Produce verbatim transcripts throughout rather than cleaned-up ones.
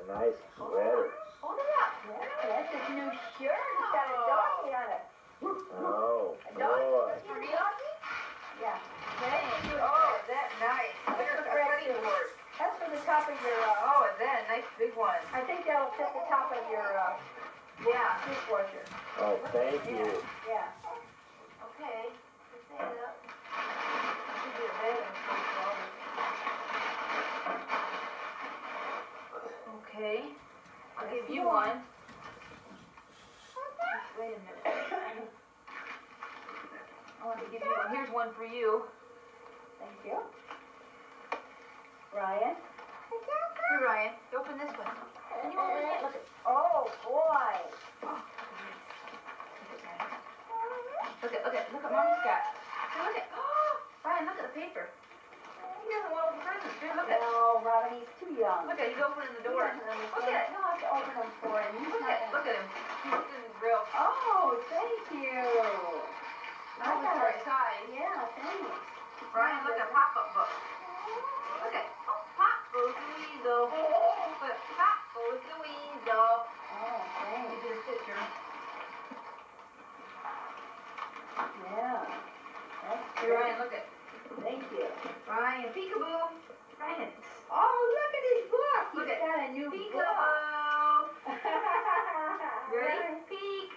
nice sweater. Hold it up. Yeah, that's his new shirt. He's got a doggy on it. Oh, A doggy? boy. Is he a doggy? Yeah. Thanks. Oh, is that nice? There's a ready board. That's for the top of your, uh, Oh, is that a nice big one? I think that'll fit the top of your, uh, Yeah. dishwasher. Oh, thank you. Yeah. Okay. Let's stand it up. Should be a bed and sleep. Okay. I'll give you one. Just wait a minute. I want to give you one. Here's one for you. Thank you. Ryan? Here, Ryan. Open this one. Can you open it? Look at, Oh, boy. look at, look at, look at Mommy's got. Hey, look at, oh, Ryan, look at the paper. He doesn't want to open presents. Here, look at. No, Robin, he's too young. Look at, he's opening the door. Look at, You'll have to open them for him. He's look not at, gonna- look at him. He's doing his real. Oh, thank you. I was the right size. Yeah, thanks. Ryan, look at pop-up book. Look at, oh, pop goes the weasel. Look at, pop goes the weasel. Oh, Look thanks. at his picture. Yeah. That's Here, great. Ryan, look at. Thank you. Ryan, peekaboo. Ryan. Oh, look at his book. He's Look at- got a new Peekaboo. book. You ready? Right. Peek.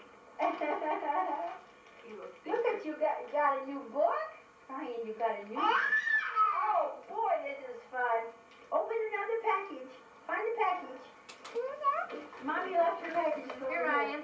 You little Look stinker. at you got got a new book. Ryan, you got a new. Oh boy, this is fun. Open another package. Find a package. Mommy left her package. Here, Ryan.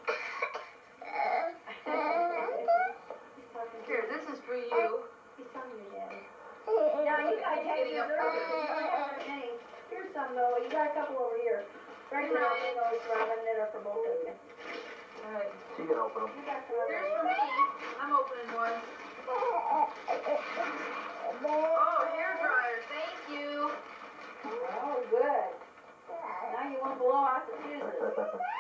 Here, this is for you. He's talking to Daddy. Now you guys He's have getting yours up early. there. You don't have very many. Here's some though. You got a couple over here. Right now, you know, it's Robin that are for both of you. All right. She can open them. You got some over Here's there. for me. I'm opening one. Oh, hair dryer. Thank you. Oh, good. Now you won't blow out the fuses.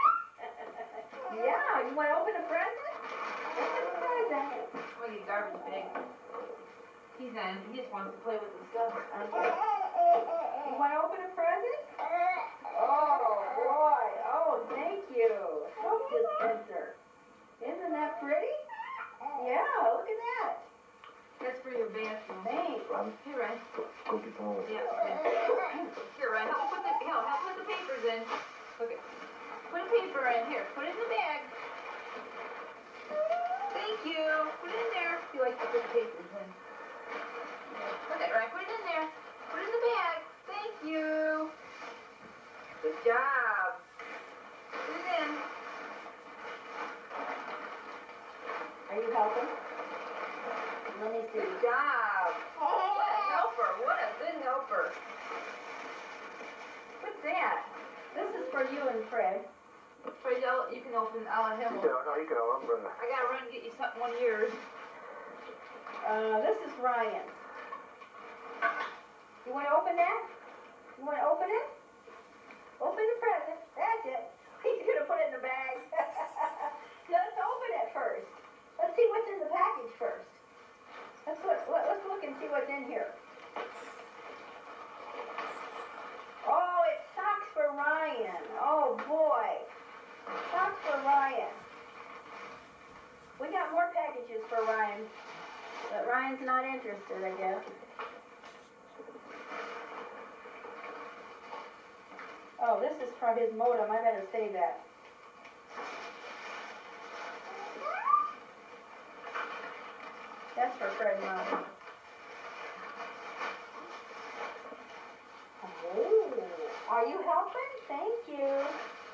Yeah, you want to open a present? Open a present. I'm gonna get a garbage bag. He's not. He just wants to play with the stuff. Okay. You want to open a present? Oh, boy. Oh, thank you. Soap dispenser. Isn't that pretty? Yeah, look at that. That's for your bathroom. Thanks. Run. Here, Ryan. Go, go get some more. Yeah. Okay. Here, Ryan. Help put the help, help put the papers in. Okay. Put a paper in. Here. Put it in the bag. Thank you. Put it in there. You like to put the papers in. Look at Ryan. Put it in there. Put it in the bag. Thank you. Good job. Put it in. Are you helping? Let me see. Good job. What a helper. What a good helper. What's that? This is for you and Fred. Fred, I'll- you can open. I'll let him You open. can, no, you can open them. I gotta run and get you something one of yours. Uh, this is Ryan. You want to open that? You want to open it? Open the present. That's it. He's going to put it in the bag. Let's open it first. Let's see what's in the package first. Let's look, let- let's look and see what's in here. Oh, it's socks for Ryan. Oh, boy. Socks for Ryan. We got more packages for Ryan. But Ryan's not interested, I guess. Oh, this is from his modem. I better save that. That's for Fred and Mom. Oh, are you helping? Thank you.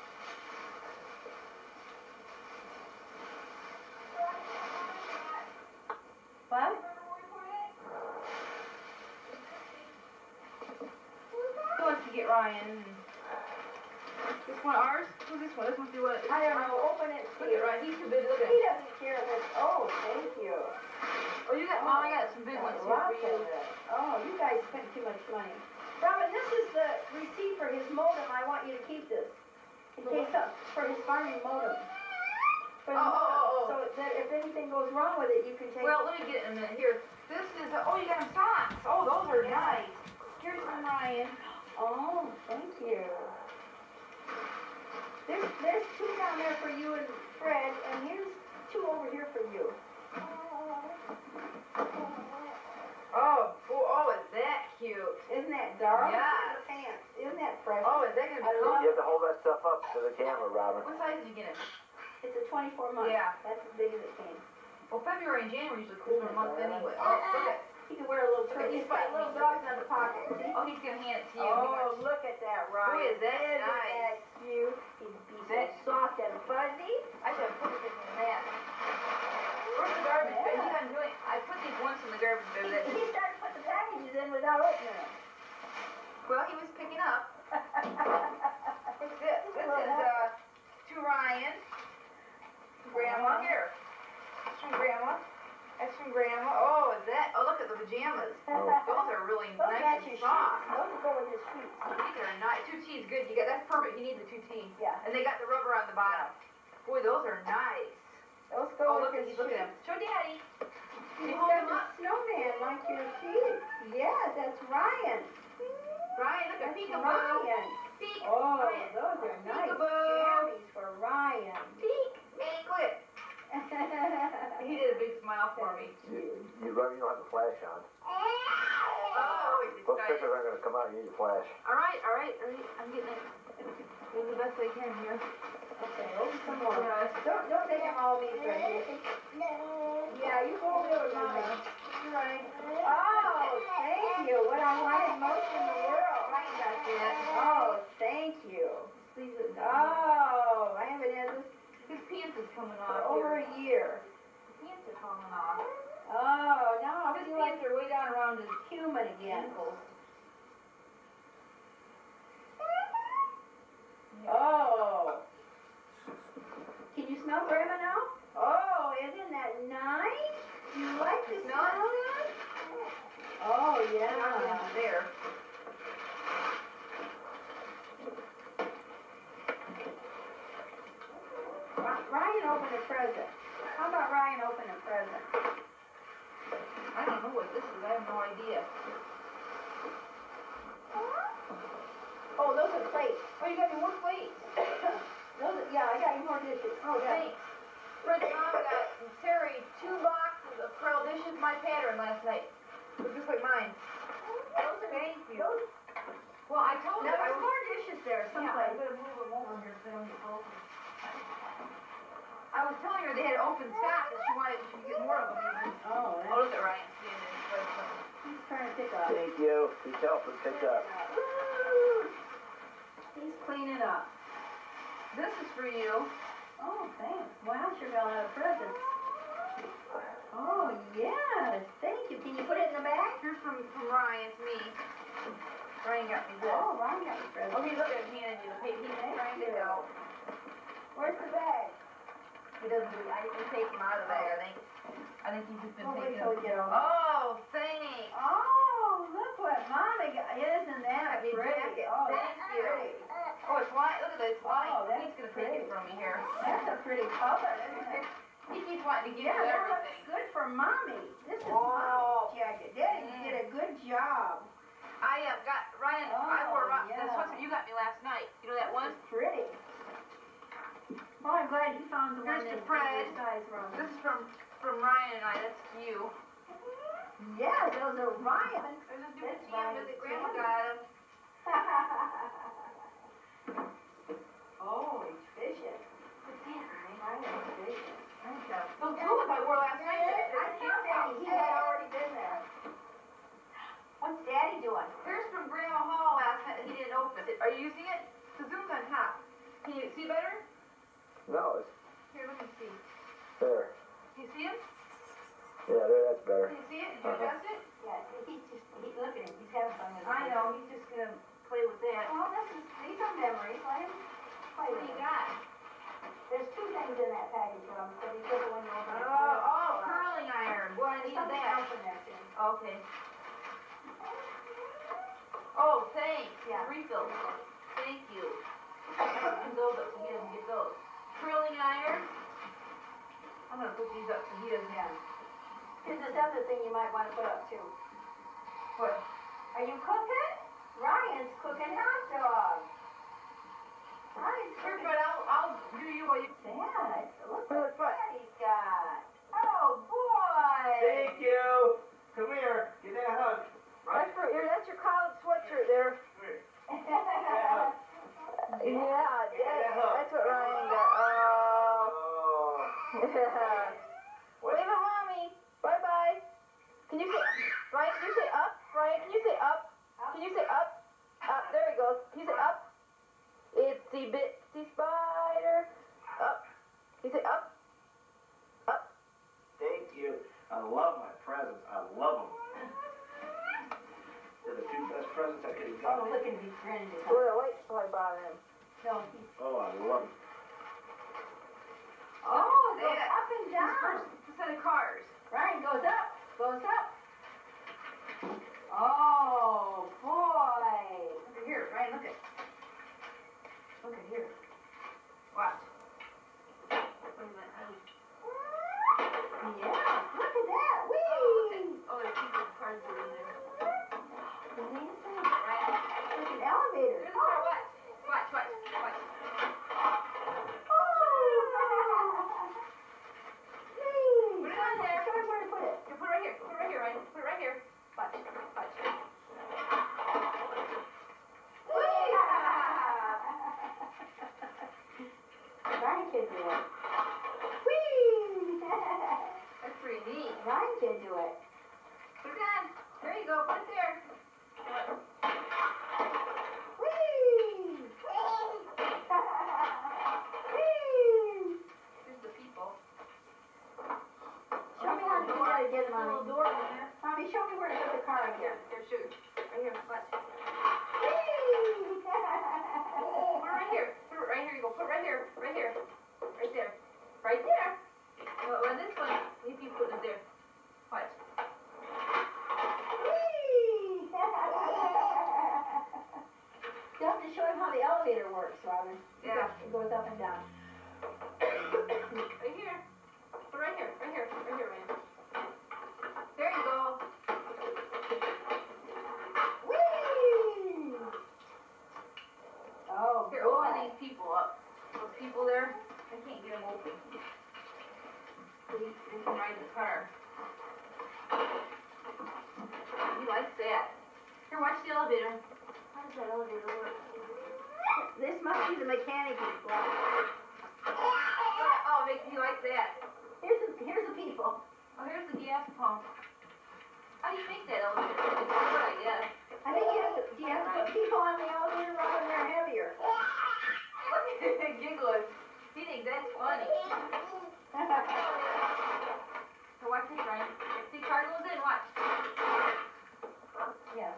What? Who wants to get Ryan? This one ours? Who's this one? This one's what? I don't know. Open it. Look at Ryan. He's too big. Look at He him. doesn't care what. Oh, thank you. Oh, you got Mom. I got some big ones here Lots for you. of it. Oh, you guys spent too much money. Robin, this is the receipt for his modem. I want you to keep this. In case of, for his farming modem. For the Oh, oh, modem. oh, oh. So that if anything goes wrong with it, you can take Well, let me get it in a minute. Here. This is. A, oh, you got him socks. Oh, those are nice. Here's some Ryan. Oh, thank you. that gonna I be love cool? You have to hold that stuff up to the camera, Robin. What size did you get it? It's a twenty-four month. Yeah. That's as big as it came. Well, February and January are usually cooler months anyway. Oh, look at, You can wear a little, Look at he's these got little dogs in the pocket, see? oh, he's gonna hand it to you. Oh, look at that, Ryan. Boy, is that Isn't nice. that cute? He's, he's so That- soft and fuzzy. I should have put it in that. Where's the garbage bin? He doesn't do it. I put these once in the garbage bin. He, That, he started putting the packages in without opening them. well, he was picking up. What's this? This Well, is, uh, to Ryan. Grandma, here. That's from Grandma. That's from Grandma. Oh, is that? Oh, look at the pajamas. Those are really Those nice match and your soft. sheets. Those go with his sheets. These are nice. Two T's good. You got that's perfect. You need the two T's. Yeah. And they got the rubber on the bottom. Boy, those are nice. Those Oh, go look with at his he's looking at sheets. him. Show Daddy. He's You hold got him the up. snowman like your sheets. Yes, that's Ryan. Ryan, look at That's Peekaboo. Ryan. Peek. Oh, Ryan. those are nice Peekaboo. jammies for Ryan. Peek. Hey, quit. He did a big smile for me. You, you, Robin, you don't have the flash on. Oh, he's Those excited. pictures aren't gonna come out, you need a flash. All right, all right, all right. I'm getting it. Doing the best I can here. Okay, open some more. Yeah. Don't, don't take them all me, Freddy. Yeah, you go over there with Mommy. You're right. Oh, thank you. What I wanted most in the world. Ryan got that. Oh, thank you. Please, it Oh, I haven't had this His pants is coming for off over here. a year. His pants are falling off. Oh, now I His feel like pants are way down around his human again. ankles. Oh. Can you smell Grandma now? Oh, isn't that nice? Do you like the Smell it? smell of that? Oh, Not yeah. in there. Ry- Ryan opened a present. How about Ryan open a present? I don't know what this is. I have no idea. Oh, those are plates. Oh, you got me more plates. Those are, yeah, I got you more dishes. Oh, Yeah. thanks. Fred's mom got Terry two boxes of Pearl dishes, my pattern last night. They're just like mine. Those are, Thank you. those, Well, I told now her I there's was. more dishes there Yeah, someplace. I'm gonna move them over here so they don't get broken. I was telling her they had open stock and she wanted she could get more of them even. Oh, Oh, that's, look at Ryan standing in front of him. he's trying to pick up. Thank you. He's helping pick up. Woo! He's cleaning up. This is for you. Oh, thanks. Wow, sure got a lot of presents. Oh, yes. Thank you. Can you put it in the bag? Here's from, from Ryan, it's me. Ryan got me this. Oh, Ryan got the present. Oh, he's looking at me and you the paper. He's trying to go. Where's the bag? He doesn't do I can take him out of the bag, I think. I think he's just been Oh, wait taking till we get over. Oh, thanks. Oh, look what Mommy got. Isn't that Happy pretty? jacket. Oh, Thank that's you. pretty. Oh, it's white. Look at this white. Oh, that's he's gonna pretty. take it from me here. That's a pretty color, isn't it? He keeps wanting to give Yeah, you that looks everything. good for Mommy. This is Oh. Mommy's jacket. Daddy Mm. did a good job. I uh, got Ryan. I Oh, wore Ry- yeah. the sweatshirt you got me last night. You know that one? It's pretty. Well, I'm glad you found the one Here's that to Fred. your size wrong. This is from from Ryan and I. That's you. Yeah, those are Ryan. There's a That's different jam Ryan's that Grandma jam. got him. Oh, he's fishing. What's that, Ryan? Ryan's fishing. Those boots I wore last night. I thought Daddy, he had already been there. What's Daddy doing? Here's from Grandma Hall last night that he didn't open. Are you using it? The zoom's on top. Can you see better? No, it's Here, let me see. there. Can you see him? Yeah, there, that's better. Can you see it? Did you adjust it? Yeah, he's just, he's looking at, he's having fun with it. I know. He's just gonna play with that. Well, this is, these are memories. Let him play What with do you them. got? There's two things in that package, Mom, so be careful when you open it. Oh, oh, curling iron. Boy, I There's needed something that. else in there, too. Okay. Oh, thanks. Yeah. Refills. Thank you. And those up so he doesn't get those. Curling iron. I'm gonna put these up so he doesn't have. Here's this other thing you might want to put up, too. What? Are you cooking? Ryan's cooking hot dogs. Ryan's Here, cooking. but I'll, I'll do you while you. Dad, look Look, what Daddy's got. Oh, boy. Thank you. Come here. Get that hug. That's for, here, that's your college sweatshirt there. Come here. Yeah, that, that's what Ryan got. Oh. Yeah. Wave at mommy. Bye bye. Can you say, Ryan, can you say up? Ryan, can you say up? Can you say up? Up. There he goes. Can you say up? Itsy bitsy spider. Up. Can you say up? Up. Thank you. I love my presents. I love them. They're the two best presents I could have Oh, gotten. look at him, he's grinning. Look at the white probably bothering him. No, he's... Oh, I love them. Oh, it goes Yeah. up and down. First set of cars. Ryan goes up, goes up. Oh, boy. Look at here, Ryan, look at. Look at here. Watch. Wait a minute. Yeah, look at that. Oh, Whee! oh, there's people's cars that are in there. Amazing. Ryan, There's an elevator. here's the car. Watch. Watch, watch, watch. Whee! Put it on there. Show him where to put it. You put it right here. Put it right here, Ryan. Put it right here. Watch. Watch. Ryan can do it. Whee! That's pretty neat. Ryan can do it. Put it on. There you go. Put it there. Whee! Whee! Here's the people. Show me how to do that again, There's a little Mommy. door in there. Mommy, show me where to put the car Here, again. here, shoot. Right here. Watch. Whee! Put it right here. Put it right here. You go. Put it right here. Right here. Right there. Right there. Well, well this one, if you put it there. Watch. Whee! You have to show him how the elevator works, Robin. Yeah. It goes up and down. Right here. Put it right here. Right here. Right here, man. There you go. Whee! Oh, Here, boy. open these people up. Those people there, I can't get them open. They, they can ride the car. He likes that. Here, watch the elevator. How does that elevator work? This must be the mechanic he's got. Oh, make, he likes that. Here's the, here's the people. Oh, here's the gas pump. How do you make that elevator? It's good, I guess. I think you have to, do you have to put people on the elevator, Robin? They're heavier. Look at him giggling. He thinks that's funny. So watch this, Ryan. See, car goes in, watch. Yeah.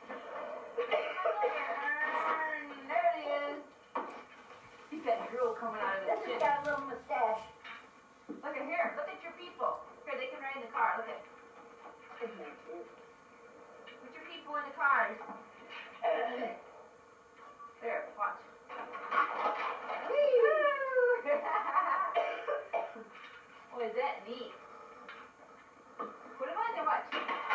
There it is. He's got drool coming out of his This has chin. got a little mustache. Look at here. Look at your people. Here, they can ride in the car. Look at. Isn't that cute? Put your people in the cars. There, watch. Oh, is that neat? Put him on there, watch.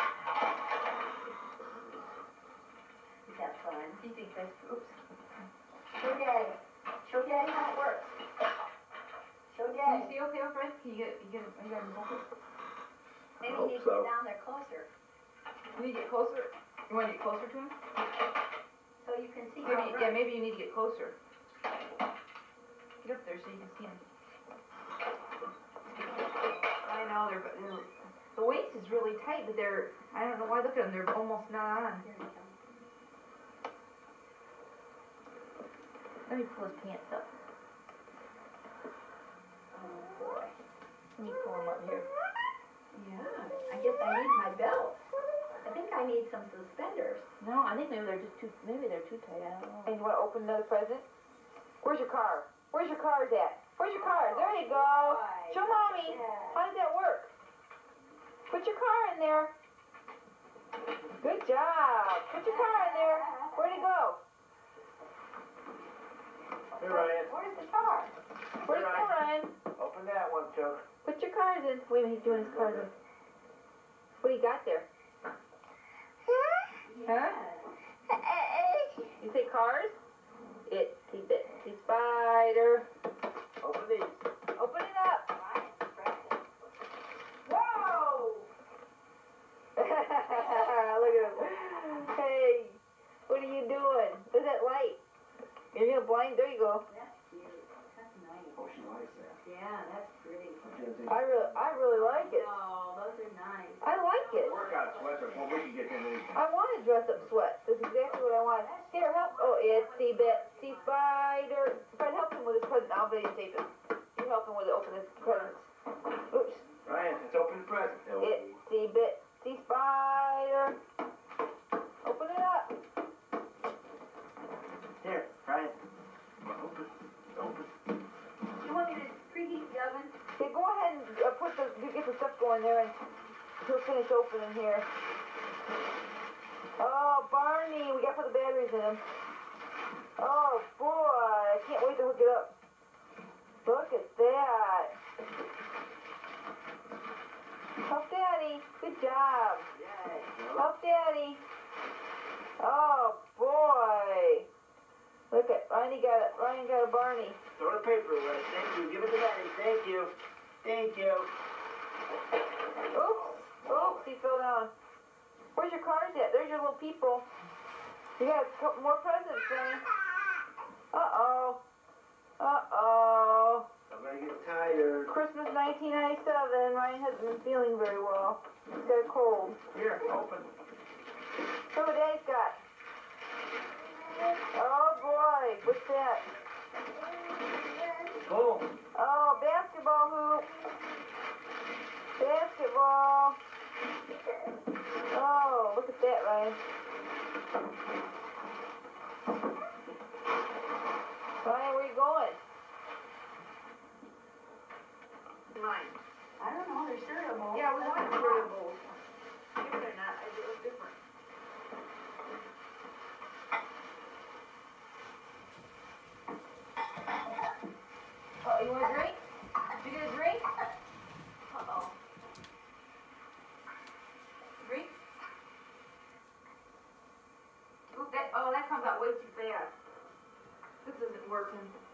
Is that fun? He thinks that's, oops. Show Daddy. Show Daddy how it works. Show Can you Daddy. see okay, Fred? Can you get, you get, you got him focused? Maybe hope you need to so. get down there closer You need to get closer. You want to get closer to him? so you can see how Maybe, it yeah, runs. maybe you need to get closer. Get up there so you can see him. I know, they're, they're, the waist is really tight, but they're, I don't know why, look at them, they're almost not on. Here he comes. Let me pull his pants up. Oh, boy. Let me pull him up here. Yeah. I guess I need my belt. I think I need some suspenders. No, I think maybe they're just too, maybe they're too tight, I don't know. And you want to open another present? Where's your car? Where's your cars at? Where's your car? There you go. Boy. Show mommy. Yeah. How did that work? Put your car in there. Good job. Put your car in there. Where'd it go? Hey, Ryan. Where's the car? Where'd it go, Ryan? Open that one, Chuck. Put your cars in. Wait a minute, he's doing his cars in. What do you got there? Huh? You say cars? Itsy bitsy spider. Open these. Open it up. Whoa! Look at him. Hey, what are you doing? What's that light? You're gonna blind. There you go. That's cute. That's nice. Oh, she likes that. Yeah, that's pretty. I can't think. I really, I really like it. Oh, those are nice. I like it. Workout sweats are what we can get them anything. I want to dress up sweat. That's exactly what I want. Here, help. Oh, it's the Betsy Spider. Fred, help him with his present. I'll videotape him. You help him with it. Open his presents. Oops. Ryan, it's open the present. It's the Betsy Spider. Open it up. Here, Ryan. Open. Open. You want me to preheat the oven? Okay, go ahead and uh, put the, you get the stuff going there and he'll finish opening here. Oh, Barney, we gotta put the batteries in him. Oh, boy, I can't wait to hook it up. Look at that. Help Daddy. Good job. Help Daddy. Oh, boy. Look at, Ryan got it. Ryan got a Barney. Throw the paper away. Thank you. Give it to Daddy. Thank you. Thank you. Oops. Oops, he fell down. Where's your cars at? There's your little people. You got a couple more presents, Ryan. Uh-oh. Uh-oh. I'm gonna get tired. Christmas nineteen ninety-seven. Ryan hasn't been feeling very well. He's got a cold. Here, open. Look what Daddy's got. Oh boy, what's that? Boom. Oh, basketball hoop. Basketball. Oh, look at that, Ryan. Ryan, where you going? Mine. I don't know, they're cereal bowls. Yeah, we want cereal bowls. Give it or not, it looks different. Oh, you want a drink? Did you get a drink? Uh-oh. Drink? Oop, that, oh, that comes out way too fast. This isn't working.